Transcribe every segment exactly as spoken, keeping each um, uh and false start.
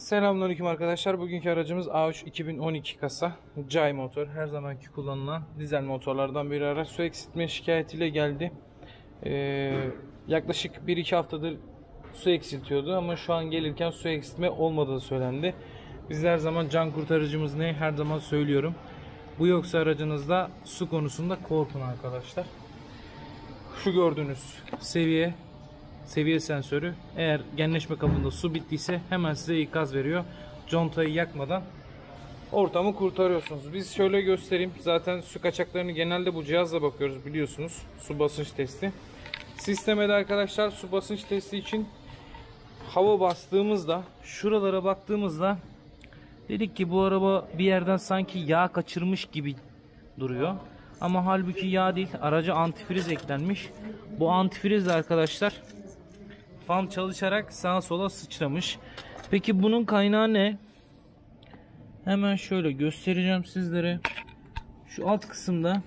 Selamünaleyküm arkadaşlar. Bugünkü aracımız A üç iki bin on iki kasa Cay motor. Her zamanki kullanılan dizel motorlardan bir araç. Su eksiltme şikayetiyle geldi. Ee, yaklaşık bir iki haftadır su eksiltiyordu ama şu an gelirken su eksiltme olmadığı söylendi. Biz her zaman can kurtarıcımız ne? Her zaman söylüyorum. Bu yoksa aracınızda su konusunda korkun arkadaşlar. Şu gördüğünüz seviye Seviye sensörü, eğer genleşme kabında su bittiyse hemen size ikaz veriyor. Contayı yakmadan ortamı kurtarıyorsunuz. Biz şöyle göstereyim. Zaten su kaçaklarını genelde bu cihazla bakıyoruz, biliyorsunuz. Su basınç testi. Sisteme de arkadaşlar su basınç testi için hava bastığımızda, şuralara baktığımızda dedik ki bu araba bir yerden sanki yağ kaçırmış gibi duruyor. Ama halbuki yağ değil, araca antifriz eklenmiş. Bu antifriz de arkadaşlar fan çalışarak sağa sola sıçramış. Peki bunun kaynağı ne? Hemen şöyle göstereceğim sizlere. Şu alt kısımda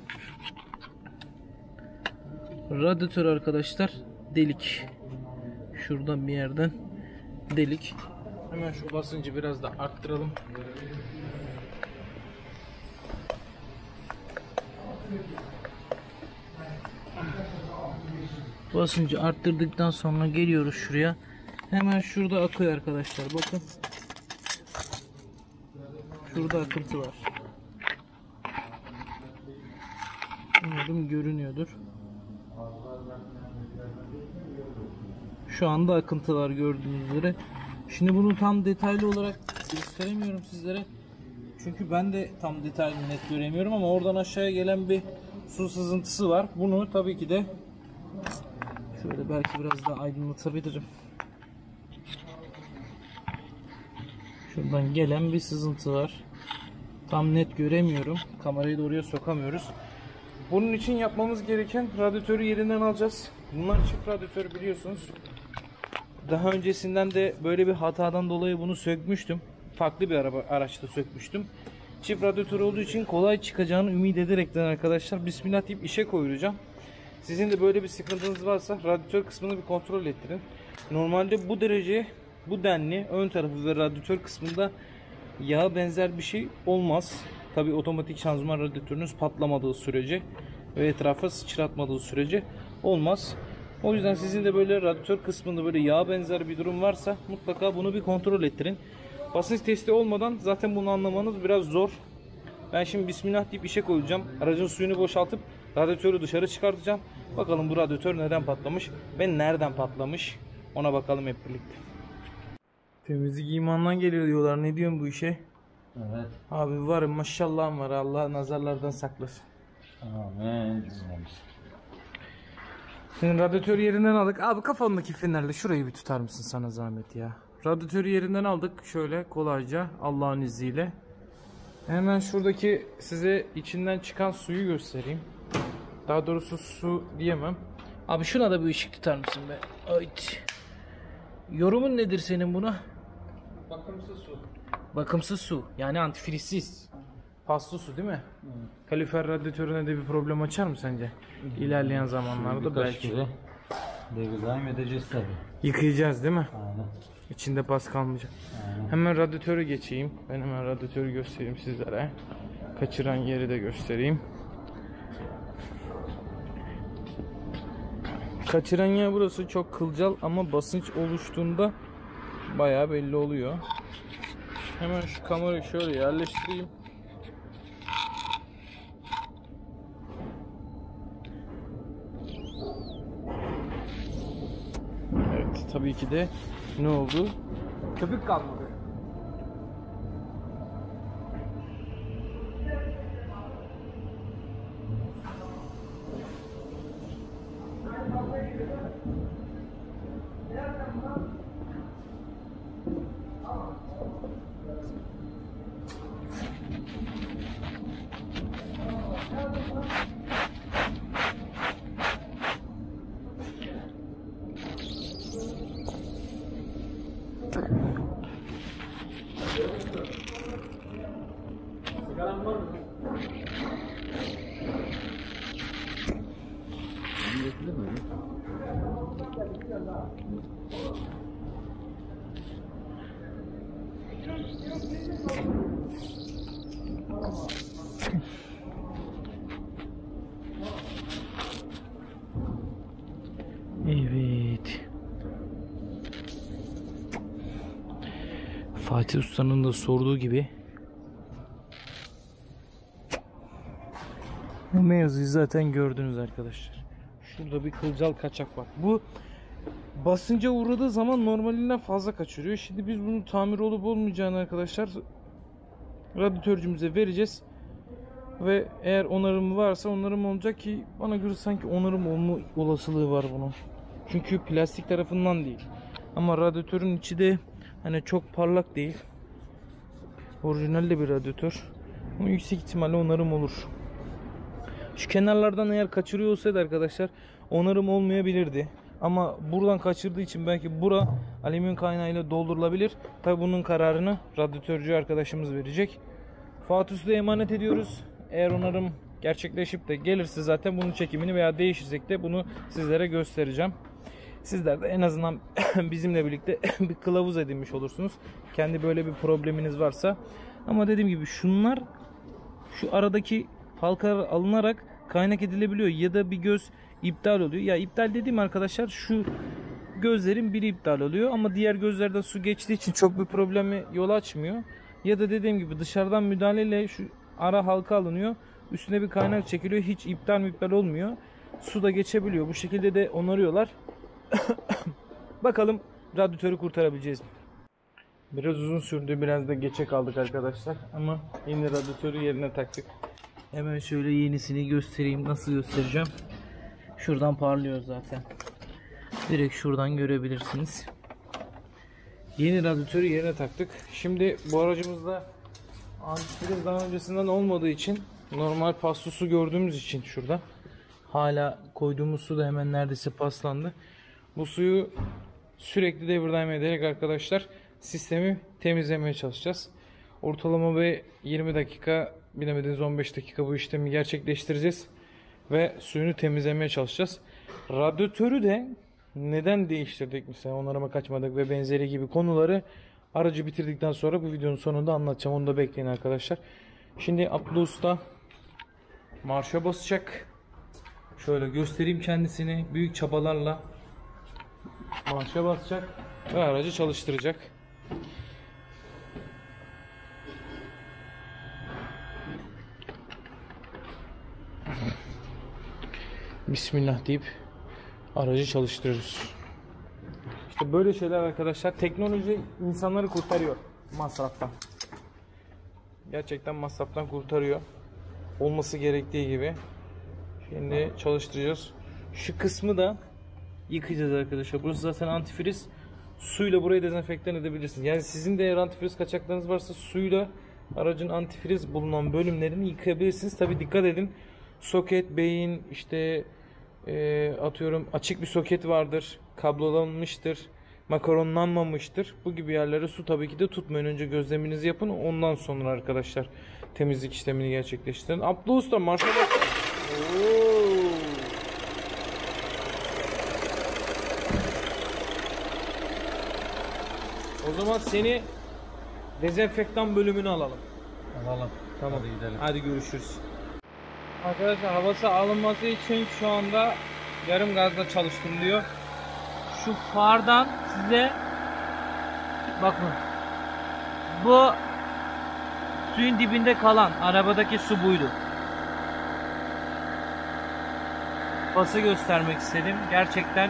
radyatör arkadaşlar delik. Şuradan bir yerden delik. Hemen şu basıncı biraz da arttıralım. Basıncı arttırdıktan sonra geliyoruz şuraya. Hemen şurada akıyor arkadaşlar. Bakın. Şurada akıntı var. Umarım görünüyordur. Şu anda akıntı var gördüğünüz üzere. Şimdi bunu tam detaylı olarak gösteremiyorum sizlere. Çünkü ben de tam detaylı net göremiyorum ama oradan aşağıya gelen bir su sızıntısı var. Bunu tabii ki de şöyle belki biraz daha aydınlatabilirim. Şuradan gelen bir sızıntı var. Tam net göremiyorum. Kamerayı da oraya sokamıyoruz. Bunun için yapmamız gereken radyatörü yerinden alacağız. Bunlar çift radyatör, biliyorsunuz. Daha öncesinden de böyle bir hatadan dolayı bunu sökmüştüm. Farklı bir araba araçta sökmüştüm. Çift radyatör olduğu için kolay çıkacağını ümit ederekten arkadaşlar bismillah deyip işe koyacağım. Sizin de böyle bir sıkıntınız varsa radyatör kısmını bir kontrol ettirin. Normalde bu derece, bu denli ön tarafı ve radyatör kısmında yağ benzer bir şey olmaz. Tabi otomatik şanzıman radyatörünüz patlamadığı sürece ve etrafa sıçratmadığı sürece olmaz. O yüzden sizin de böyle radyatör kısmında böyle yağ benzer bir durum varsa mutlaka bunu bir kontrol ettirin. Basınç testi olmadan zaten bunu anlamanız biraz zor. Ben şimdi bismillah deyip işe koyacağım. Aracın suyunu boşaltıp radyatörü dışarı çıkartacağım. Bakalım bu radyatör neden patlamış ve nereden patlamış, ona bakalım hep birlikte. Temizlik imandan geliyor diyorlar. Ne diyorsun bu işe? Evet. Abi var, maşallahım var. Allah nazarlardan saklasın. Amin. Şimdi radyatörü yerinden aldık. Abi kafandaki fenerle şurayı bir tutar mısın sana zahmet ya? Radyatörü yerinden aldık şöyle kolayca Allah'ın izniyle. Hemen şuradaki size içinden çıkan suyu göstereyim. Daha doğrusu su diyemem. Abi şuna da bir ışık tutar mısın be? Ayt. Yorumun nedir senin buna? Bakımsız su. Bakımsız su. Yani antifrizsiz. Paslı su değil mi? Evet. Kalifer radyatörüne de bir problem açar mı sence? İlerleyen zamanlarda belki. Devirdaim edeceğiz tabi. Yıkayacağız değil mi? Aynen. İçinde pas kalmayacak. Aynen. Hemen radyatörü geçeyim. Ben hemen radyatörü göstereyim sizlere. Kaçıran yeri de göstereyim. Kaçıran yer burası, çok kılcal ama basınç oluştuğunda bayağı belli oluyor. Hemen şu kamerayı şöyle yerleştireyim. Evet, tabii ki de ne oldu? Köpük kalmadı. Evet. Fatih Usta'nın da sorduğu gibi bu mevzuyu zaten gördünüz arkadaşlar. Şurada bir kılcal kaçak var. Bu basınca uğradığı zaman normalinden fazla kaçırıyor. Şimdi biz bunun tamir olup olmayacağını arkadaşlar radyatörcümüze vereceğiz. Ve eğer onarımı varsa onarım olacak ki bana göre sanki onarım olma olasılığı var bunun. Çünkü plastik tarafından değil. Ama radyatörün içi de hani çok parlak değil. Orijinal de bir radyatör. Ama yüksek ihtimalle onarım olur. Şu kenarlardan eğer kaçırıyor olsaydı arkadaşlar onarım olmayabilirdi. Ama buradan kaçırdığı için belki bura alüminyum kaynağıyla doldurulabilir. Tabi bunun kararını radyatörcü arkadaşımız verecek. Fatih Usta'ya emanet ediyoruz. Eğer onarım gerçekleşip de gelirse zaten bunun çekimini veya değişirsek de bunu sizlere göstereceğim. Sizler de en azından bizimle birlikte bir kılavuz edinmiş olursunuz. Kendi böyle bir probleminiz varsa. Ama dediğim gibi şunlar şu aradaki halkalar alınarak kaynak edilebiliyor ya da bir göz iptal oluyor. Ya iptal dediğim arkadaşlar şu gözlerin biri iptal oluyor ama diğer gözlerden su geçtiği için çok bir problemi yol açmıyor. Ya da dediğim gibi dışarıdan müdahaleyle şu ara halka alınıyor. Üstüne bir kaynak çekiliyor. Hiç iptal mi iptal olmuyor. Su da geçebiliyor. Bu şekilde de onarıyorlar. Bakalım radyatörü kurtarabileceğiz mi? Biraz uzun sürdü. Biraz da geçe kaldık arkadaşlar. Ama yeni radyatörü yerine taktık. Hemen şöyle yenisini göstereyim. Nasıl göstereceğim? Şuradan parlıyor zaten. Direkt şuradan görebilirsiniz. Yeni radyatörü yerine taktık. Şimdi bu aracımızda antifriz daha öncesinden olmadığı için normal paslı su gördüğümüz için şurada hala koyduğumuz su da hemen neredeyse paslandı. Bu suyu sürekli devir daim ederek arkadaşlar sistemi temizlemeye çalışacağız. Ortalama bir yirmi dakika, bilemediniz on beş dakika bu işlemi gerçekleştireceğiz ve suyunu temizlemeye çalışacağız. Radyatörü de neden değiştirdik, mesela onarıma kaçmadık ve benzeri gibi konuları aracı bitirdikten sonra bu videonun sonunda anlatacağım. Onu da bekleyin arkadaşlar. Şimdi Abdullah Usta marşa basacak. Şöyle göstereyim kendisini. Büyük çabalarla marşa basacak ve aracı çalıştıracak. Bismillah deyip aracı çalıştırıyoruz. İşte böyle şeyler arkadaşlar, teknoloji insanları kurtarıyor masraftan. Gerçekten masraftan kurtarıyor. Olması gerektiği gibi. Şimdi çalıştıracağız. Şu kısmı da yıkayacağız arkadaşlar. Burası zaten antifriz. Suyla burayı dezenfektan edebilirsiniz. Yani sizin de eğer antifriz kaçaklarınız varsa suyla aracın antifriz bulunan bölümlerini yıkayabilirsiniz. Tabi dikkat edin. Soket, beyin, işte e, atıyorum açık bir soket vardır. Kablolanmıştır. Makaronlanmamıştır. Bu gibi yerlere su tabii ki de tutmayın. Önce gözleminizi yapın. Ondan sonra arkadaşlar temizlik işlemini gerçekleştirin. Abdullah Usta marşa bak. O zaman seni dezenfektan bölümüne alalım. Alalım. Tamam. Hadi gidelim. Hadi görüşürüz. Arkadaşlar havası alınması için şu anda yarım gazla çalıştırılıyor. Şu fardan size bakın. Bu suyun dibinde kalan arabadaki su buydu. Bası göstermek istedim. Gerçekten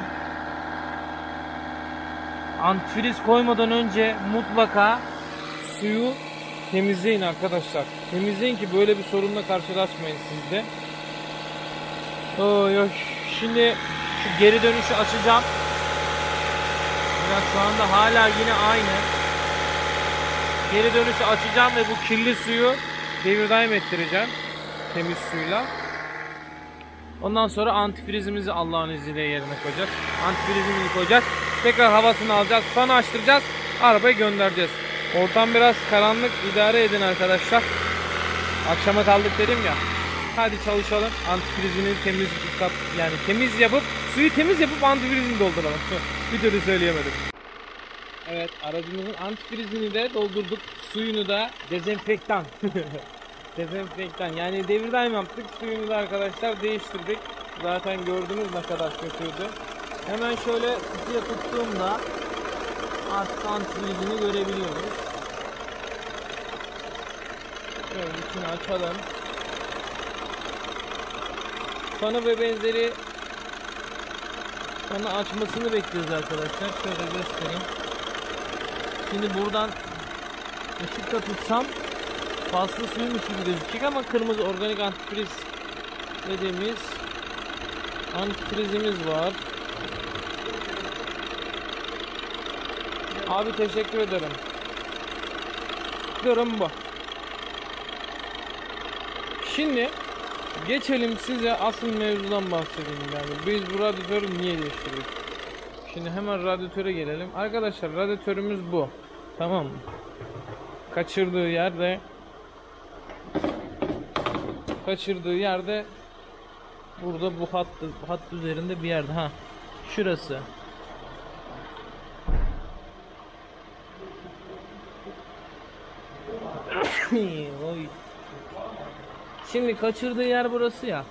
antifriz koymadan önce mutlaka suyu temizleyin arkadaşlar. Temizleyin ki böyle bir sorunla karşılaşmayın siz de. Oy oy. Şimdi şu geri dönüşü açacağım. Biraz şu anda hala yine aynı. Geri dönüşü açacağım ve bu kirli suyu devir daim ettireceğim. Temiz suyla. Ondan sonra antifrizimizi Allah'ın izniyle yerine koyacağız. Antifrizimizi koyacağız. Tekrar havasını alacağız. Fanı açtıracağız. Arabayı göndereceğiz. Ortam biraz karanlık, idare edin arkadaşlar. Akşama kaldık dedim ya. Hadi çalışalım. Antifrizini temiz yani temiz yapıp suyu temiz yapıp antifrizini dolduralım. Bir türlü söyleyemedim. Evet, aracımızın antifrizini de doldurduk. Suyunu da dezenfektan. Dezenfektan. Yani devir daim yaptık. Suyunu da arkadaşlar değiştirdik. Zaten gördünüz ne kadar kötüydü. Hemen şöyle kutuya tuttuğumda artık antifrizini görebiliyoruz. Şöyle içini açalım. Fanı ve benzeri fanı açmasını bekliyoruz arkadaşlar. Şöyle göstereyim. Şimdi buradan ışıkla tutsam fazla suymuş gibi gözükecek ama kırmızı organik antifriz dediğimiz antifrizimiz var. Abi teşekkür ederim. Durum bu. Şimdi geçelim size asıl mevzudan bahsedeyim yani. Biz bu radyatörü niye değiştirdik? Şimdi hemen radyatöre gelelim. Arkadaşlar radyatörümüz bu. Tamam mı? Kaçırdığı yerde kaçırdığı yerde burada bu hat bu hat üzerinde bir yerde. Ha. Şurası. Oy. Şimdi kaçırdığı yer burası ya.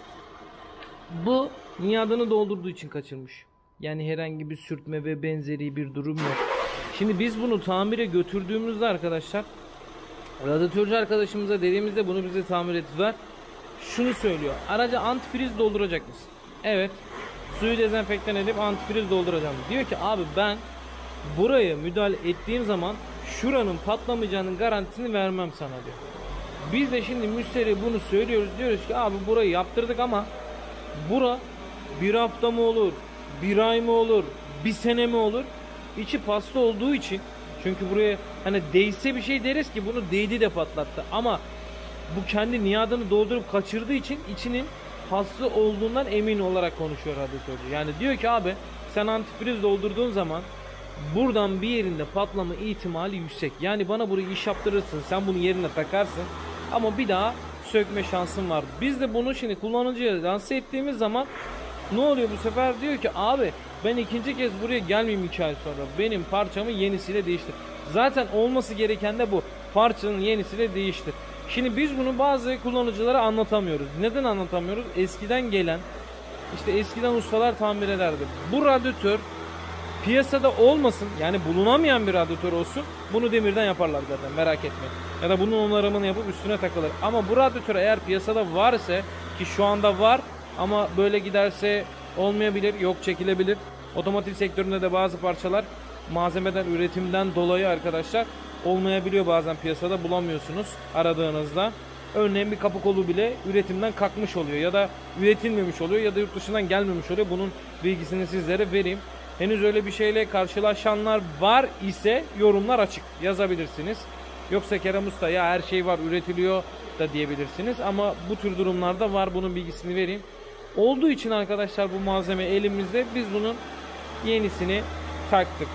Bu niyadını doldurduğu için kaçırmış. Yani herhangi bir sürtme ve benzeri bir durum yok. Şimdi biz bunu tamire götürdüğümüzde arkadaşlar, radyatörcü arkadaşımıza dediğimizde bunu bize tamir ettiler. Şunu söylüyor. Araca antifriz dolduracak mısın? Evet. Suyu dezenfektan edip antifriz dolduracağım. Diyor ki abi ben buraya müdahale ettiğim zaman şuranın patlamayacağının garantisini vermem sana diyor. Biz de şimdi müşteri bunu söylüyoruz. Diyoruz ki abi burayı yaptırdık ama bura bir hafta mı olur, bir ay mı olur, bir sene mi olur? İçi paslı olduğu için, çünkü buraya hani değse bir şey deriz ki bunu değdi de patlattı. Ama bu kendi niyadını doldurup kaçırdığı için içinin paslı olduğundan emin olarak konuşuyor radyatörcü. Yani diyor ki abi sen antifriz doldurduğun zaman buradan bir yerinde patlama ihtimali yüksek. Yani bana burayı iş yaptırırsın, sen bunu yerine takarsın ama bir daha sökme şansın var. Biz de bunu şimdi kullanıcıya lanse ettiğimiz zaman ne oluyor bu sefer? Diyor ki abi ben ikinci kez buraya gelmeyeyim iki ay sonra. Benim parçamı yenisiyle değiştir. Zaten olması gereken de bu. Parçanın yenisiyle değiştir. Şimdi biz bunu bazı kullanıcılara anlatamıyoruz. Neden anlatamıyoruz? Eskiden gelen, işte eskiden ustalar tamir ederdi. Bu radyatör piyasada olmasın, yani bulunamayan bir radyatör olsun, bunu demirden yaparlar zaten, merak etmeyin. Ya da bunun onarımını yapıp üstüne takılır. Ama bu radyatör eğer piyasada var ise, ki şu anda var ama böyle giderse olmayabilir, yok çekilebilir. Otomotiv sektöründe de bazı parçalar malzemeden, üretimden dolayı arkadaşlar olmayabiliyor, bazen piyasada bulamıyorsunuz aradığınızda. Örneğin bir kapı kolu bile üretimden kalkmış oluyor ya da üretilmemiş oluyor ya da yurt dışından gelmemiş oluyor. Bunun bilgisini sizlere vereyim. Henüz öyle bir şeyle karşılaşanlar var ise yorumlar açık, yazabilirsiniz. Yoksa Kerem Usta ya her şey var, üretiliyor da diyebilirsiniz. Ama bu tür durumlarda var, bunun bilgisini vereyim. Olduğu için arkadaşlar bu malzeme elimizde, biz bunun yenisini taktık.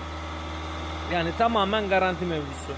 Yani tamamen garanti mevzusu.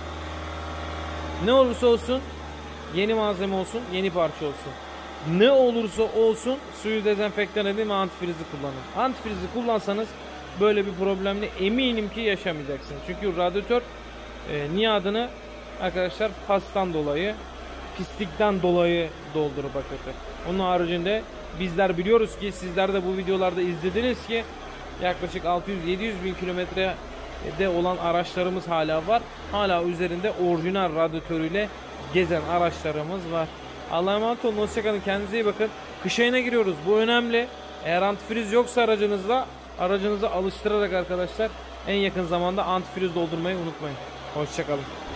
Ne olursa olsun yeni malzeme olsun, yeni parça olsun. Ne olursa olsun suyu dezenfektan edin ve antifrizi kullanın. Antifrizi kullansanız böyle bir problemle eminim ki yaşamayacaksınız. Çünkü radyatör e, niyadını arkadaşlar pastan dolayı, pislikten dolayı doldurup akıtır. Onun haricinde bizler biliyoruz ki, sizler de bu videolarda izlediniz ki yaklaşık altı yüz yedi yüz bin kilometrede olan araçlarımız hala var. Hala üzerinde orijinal radyatörüyle gezen araçlarımız var. Allah'a emanet olun, hoşçakalın, kendinize iyi bakın. Kış ayına giriyoruz, bu önemli. Eğer antifriz yoksa aracınızda, aracınızı alıştırarak arkadaşlar en yakın zamanda antifriz doldurmayı unutmayın. Hoşçakalın.